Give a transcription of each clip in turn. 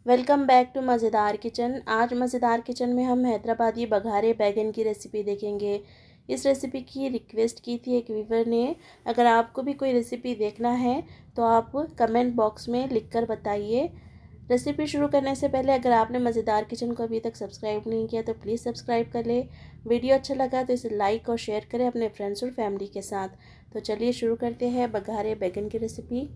Welcome back to Mazedar Kitchen. आज Mazedar kitchen में हम हैदराबादी बघारे बैगन की रेसिपी देखेंगे। इस रेसिपी की रिक्वेस्ट की थी एक व्यूवर ने। अगर आपको भी कोई रेसिपी देखना है तो आप कमेंट बॉक्स में लिखकर बताइए। रेसिपी शुरू करने से पहले अगर आपने मज़ेदार किचन को अभी तक सब्सक्राइब नहीं किया तो प्लीज़ सब्सक्राइब कर ले। वीडियो अच्छा लगा तो इसे लाइक और शेयर करें अपने फ्रेंड्स और फैमिली के साथ। तो चलिए शुरू करते हैं बघारे बैगन की रेसिपी।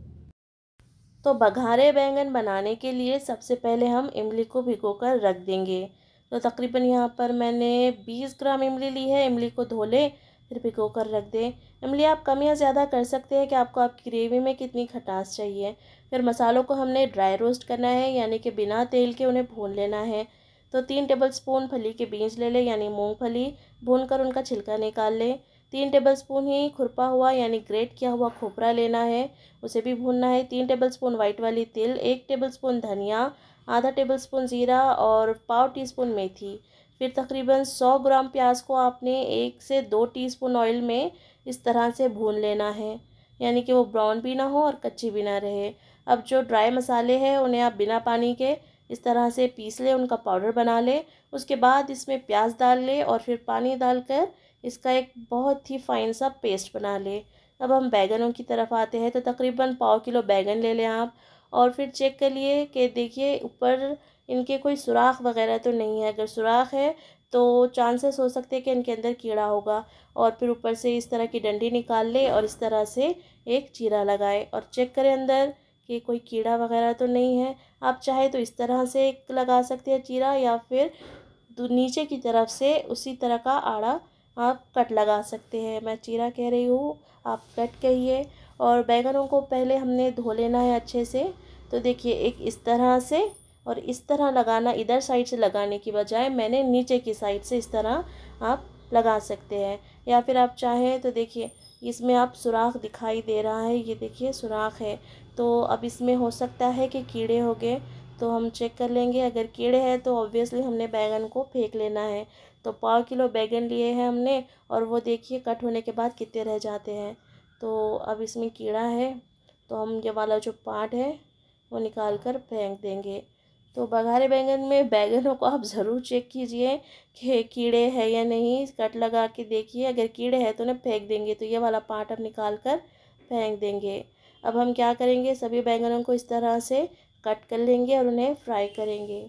तो बघारे बैंगन बनाने के लिए सबसे पहले हम इमली को भिगोकर रख देंगे। तो तकरीबन यहाँ पर मैंने 20 ग्राम इमली ली है। इमली को धो लें, फिर भिगो कर रख दें। इमली आप कम या ज़्यादा कर सकते हैं कि आपको आपकी ग्रेवी में कितनी खटास चाहिए। फिर मसालों को हमने ड्राई रोस्ट करना है, यानी कि बिना तेल के उन्हें भून लेना है। तो 3 टेबलस्पून फली के बीज ले लें, यानी मूँगफली, भूनकर उनका छिलका निकाल लें। 3 टेबलस्पून ही खुरपा हुआ यानी ग्रेट किया हुआ खोपरा लेना है, उसे भी भूनना है। 3 टेबलस्पून वाइट वाली तिल, 1 टेबलस्पून धनिया, आधा टेबलस्पून ज़ीरा और पाव टीस्पून मेथी। फिर तकरीबन 100 ग्राम प्याज को आपने 1 से 2 टीस्पून ऑयल में इस तरह से भून लेना है, यानी कि वो ब्राउन भी ना हो और कच्ची भी ना रहे। अब जो ड्राई मसाले हैं उन्हें आप बिना पानी के इस तरह से पीस लें, उनका पाउडर बना लें। उसके बाद इसमें प्याज डाल लें और फिर पानी डालकर इसका एक बहुत ही फाइन सा पेस्ट बना लें। अब हम बैगनों की तरफ आते हैं। तो तकरीबन पाव किलो बैगन ले लें आप, और फिर चेक कर लिए कि देखिए ऊपर इनके कोई सुराख वगैरह तो नहीं है। अगर सुराख है तो चांसेस हो सकते हैं कि इनके अंदर कीड़ा होगा। और फिर ऊपर से इस तरह की डंडी निकाल ले और इस तरह से एक चीरा लगाए और चेक करें अंदर कि कोई कीड़ा वगैरह तो नहीं है। आप चाहे तो इस तरह से एक लगा सकते हैं चीरा, या फिर नीचे की तरफ से उसी तरह का आड़ा आप कट लगा सकते हैं। मैं चीरा कह रही हूँ, आप कट कहिए। और बैंगनों को पहले हमने धो लेना है अच्छे से। तो देखिए एक इस तरह से और इस तरह लगाना, इधर साइड से लगाने की बजाय मैंने नीचे की साइड से इस तरह आप लगा सकते हैं। या फिर आप चाहें तो देखिए इसमें आप सुराख दिखाई दे रहा है, ये देखिए सुराख है। तो अब इसमें हो सकता है कि कीड़े हो गए, तो हम चेक कर लेंगे। अगर कीड़े हैं तो ऑब्वियसली हमने बैंगन को फेंक लेना है। तो पाव किलो बैगन लिए हैं हमने, और वो देखिए कट होने के बाद कितने रह जाते हैं। तो अब इसमें कीड़ा है तो हम ये वाला जो पार्ट है वो निकाल कर फेंक देंगे। तो बघारे बैंगन में बैंगनों को आप ज़रूर चेक कीजिए कि कीड़े हैं या नहीं। कट लगा के देखिए, अगर कीड़े हैं तो उन्हें फेंक देंगे। तो ये वाला पार्ट हम निकाल कर फेंक देंगे। अब हम क्या करेंगे, सभी बैंगनों को इस तरह से कट कर लेंगे और उन्हें फ्राई करेंगे।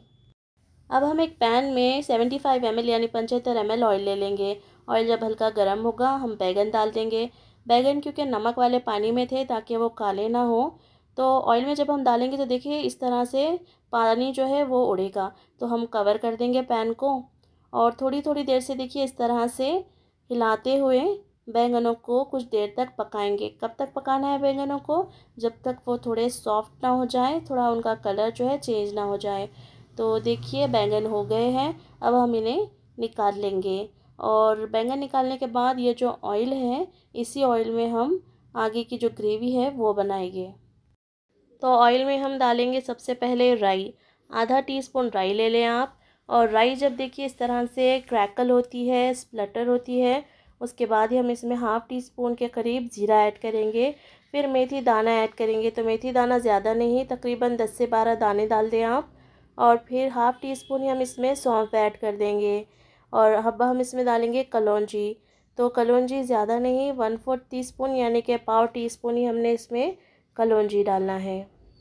अब हम एक पैन में 75 ml यानी 75 ml ऑयल ले लेंगे। ऑयल जब हल्का गर्म होगा हम बैगन डाल देंगे। बैगन क्योंकि नमक वाले पानी में थे ताकि वो काले ना हो, तो ऑयल में जब हम डालेंगे तो देखिए इस तरह से पानी जो है वो उड़ेगा। तो हम कवर कर देंगे पैन को और थोड़ी थोड़ी देर से देखिए इस तरह से हिलाते हुए बैंगनों को कुछ देर तक पकाएंगे। कब तक पकाना है बैंगनों को, जब तक वो थोड़े सॉफ्ट ना हो जाए, थोड़ा उनका कलर जो है चेंज ना हो जाए। तो देखिए बैंगन हो गए हैं, अब हम इन्हें निकाल लेंगे। और बैंगन निकालने के बाद ये जो ऑयल है, इसी ऑयल में हम आगे की जो ग्रेवी है वो बनाएंगे। तो ऑयल में हम डालेंगे सबसे पहले राई, आधा टीस्पून राई ले लें आप। और राई जब देखिए इस तरह से क्रैकल होती है, स्प्लटर होती है, उसके बाद ही हम इसमें हाफ़ टी स्पून के करीब ज़ीरा ऐड करेंगे। फिर मेथी दाना ऐड करेंगे। तो मेथी दाना ज़्यादा नहीं, तकरीबन 10 से 12 दाने डाल दें आप। और फिर हाफ़ टी स्पून ही हम इसमें सौंफ ऐड कर देंगे। और अब हम इसमें डालेंगे कलौंजी। तो कलौंजी ज़्यादा नहीं, 1/4 टीस्पून यानी कि पाव टी स्पून ही हमने इसमें कलौंजी डालना है।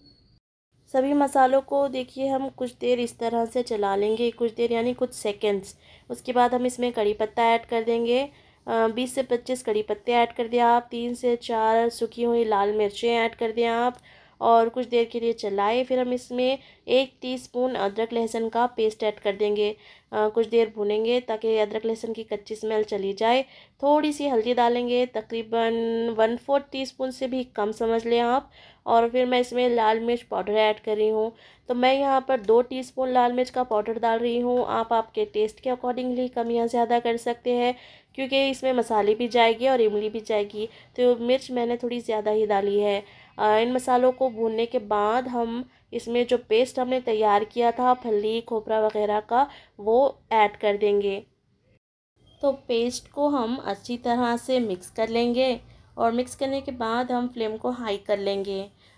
सभी मसालों को देखिए हम कुछ देर इस तरह से चला लेंगे, कुछ देर यानी कुछ सेकंड्स। उसके बाद हम इसमें कड़ी पत्ता ऐड कर देंगे। 20 से 25 कड़ी पत्ते ऐड कर दिया आप। 3 से 4 सूखी हुई लाल मिर्चें ऐड कर दें आप, और कुछ देर के लिए चलाएं। फिर हम इसमें 1 टीस्पून अदरक लहसुन का पेस्ट ऐड कर देंगे। कुछ देर भूनेंगे ताकि अदरक लहसुन की कच्ची स्मेल चली जाए। थोड़ी सी हल्दी डालेंगे, तकरीबन 1/4 टीस्पून से भी कम समझ लें आप। और फिर मैं इसमें लाल मिर्च पाउडर ऐड कर रही हूँ। तो मैं यहाँ पर 2 टीस्पून लाल मिर्च का पाउडर डाल रही हूँ। आप आपके टेस्ट के अकॉर्डिंगली कम या ज़्यादा कर सकते हैं, क्योंकि इसमें मसाले भी जाएगी और इमली भी जाएगी, तो मिर्च मैंने थोड़ी ज़्यादा ही डाली है। इन मसालों को भूनने के बाद हम इसमें जो पेस्ट हमने तैयार किया था फली खोपरा वगैरह का, वो ऐड कर देंगे। तो पेस्ट को हम अच्छी तरह से मिक्स कर लेंगे, और मिक्स करने के बाद हम फ्लेम को हाई कर लेंगे।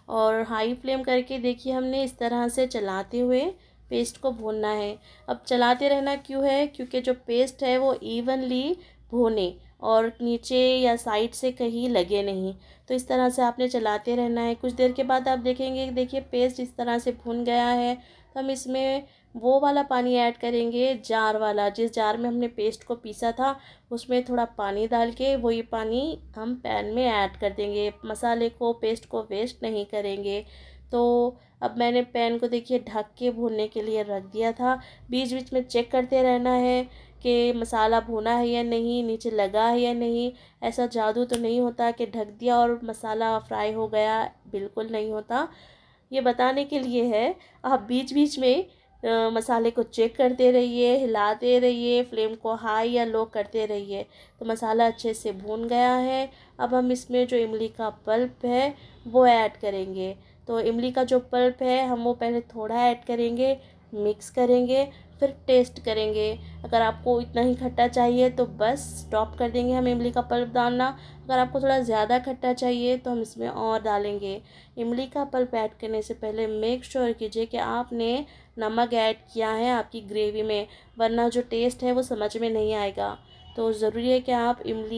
और हाई फ्लेम करके देखिए हमने इस तरह से चलाते हुए पेस्ट को भूनना है। अब चलाते रहना क्यों है, क्योंकि जो पेस्ट है वो इवनली भूने और नीचे या साइड से कहीं लगे नहीं। तो इस तरह से आपने चलाते रहना है। कुछ देर के बाद आप देखेंगे कि देखिए पेस्ट इस तरह से भुन गया है। तो हम इसमें वो वाला पानी ऐड करेंगे, जार वाला, जिस जार में हमने पेस्ट को पीसा था उसमें थोड़ा पानी डाल के वही पानी हम पैन में ऐड कर देंगे। मसाले को, पेस्ट को वेस्ट नहीं करेंगे। तो अब मैंने पैन को देखिए ढक के भूनने के लिए रख दिया था। बीच बीच में चेक करते रहना है कि मसाला भुना है या नहीं, नीचे लगा है या नहीं। ऐसा जादू तो नहीं होता कि ढक दिया और मसाला फ्राई हो गया, बिल्कुल नहीं होता। ये बताने के लिए है, आप बीच बीच में मसाले को चेक करते रहिए, हिलाते रहिए, फ्लेम को हाई या लो करते रहिए। तो मसाला अच्छे से भून गया है। अब हम इसमें जो इमली का पल्प है वो ऐड करेंगे। तो इमली का जो पल्प है हम वो पहले थोड़ा ऐड करेंगे, मिक्स करेंगे, फिर टेस्ट करेंगे। अगर आपको इतना ही खट्टा चाहिए तो बस स्टॉप कर देंगे हम इमली का पल्प डालना। अगर आपको थोड़ा ज़्यादा खट्टा चाहिए तो हम इसमें और डालेंगे। इमली का पल्प ऐड करने से पहले मेक श्योर कीजिए कि आपने नमक ऐड किया है आपकी ग्रेवी में, वरना जो टेस्ट है वो समझ में नहीं आएगा। तो ज़रूरी है कि आप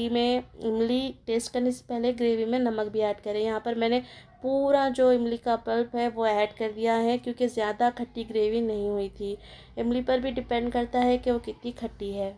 इमली टेस्ट करने से पहले ग्रेवी में नमक भी ऐड करें। यहाँ पर मैंने पूरा जो इमली का पल्प है वो ऐड कर दिया है, क्योंकि ज़्यादा खट्टी ग्रेवी नहीं हुई थी। इमली पर भी डिपेंड करता है कि वो कितनी खट्टी है।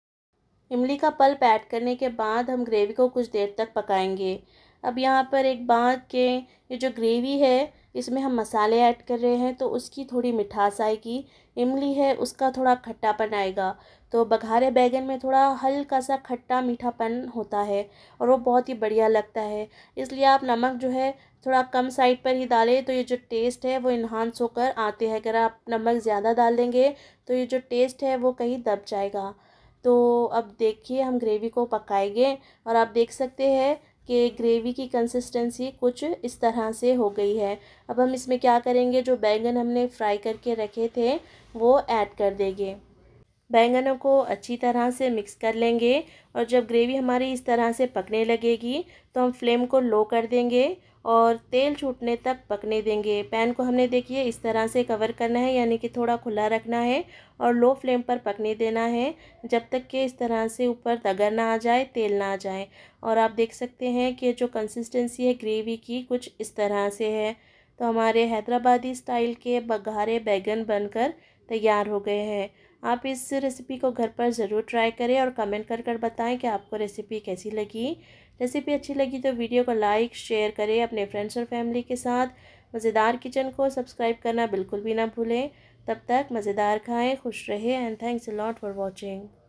इमली का पल्प ऐड करने के बाद हम ग्रेवी को कुछ देर तक पकाएंगे। अब यहाँ पर एक बात कि ये जो ग्रेवी है इसमें हम मसाले ऐड कर रहे हैं तो उसकी थोड़ी मिठास आएगी। इमली है उसका थोड़ा खट्टापन आएगा। तो बघारे बैगन में थोड़ा हल्का सा खट्टा मीठापन होता है और वो बहुत ही बढ़िया लगता है। इसलिए आप नमक जो है थोड़ा कम साइड पर ही डालें, तो ये जो टेस्ट है वो इन्हांस होकर आते हैं। अगर आप नमक ज़्यादा डाल देंगे तो ये जो टेस्ट है वो कहीं दब जाएगा। तो अब देखिए हम ग्रेवी को पकाएंगे और आप देख सकते हैं कि ग्रेवी की कंसिस्टेंसी कुछ इस तरह से हो गई है। अब हम इसमें क्या करेंगे, जो बैंगन हमने फ्राई करके रखे थे वो ऐड कर देंगे। बैंगनों को अच्छी तरह से मिक्स कर लेंगे और जब ग्रेवी हमारी इस तरह से पकने लगेगी तो हम फ्लेम को लो कर देंगे और तेल छूटने तक पकने देंगे। पैन को हमने देखिए इस तरह से कवर करना है, यानी कि थोड़ा खुला रखना है और लो फ्लेम पर पकने देना है जब तक कि इस तरह से ऊपर तगर ना आ जाए, तेल ना आ जाए। और आप देख सकते हैं कि जो कंसिस्टेंसी है ग्रेवी की कुछ इस तरह से है। तो हमारे हैदराबादी स्टाइल के बघारे बैगन बनकर तैयार हो गए हैं। आप इस रेसिपी को घर पर ज़रूर ट्राई करें और कमेंट कर बताएं कि आपको रेसिपी कैसी लगी। रेसिपी अच्छी लगी तो वीडियो को लाइक शेयर करें अपने फ्रेंड्स और फैमिली के साथ। मज़ेदार किचन को सब्सक्राइब करना बिल्कुल भी ना भूलें। तब तक मज़ेदार खाएं, खुश रहें and thanks a lot for watching.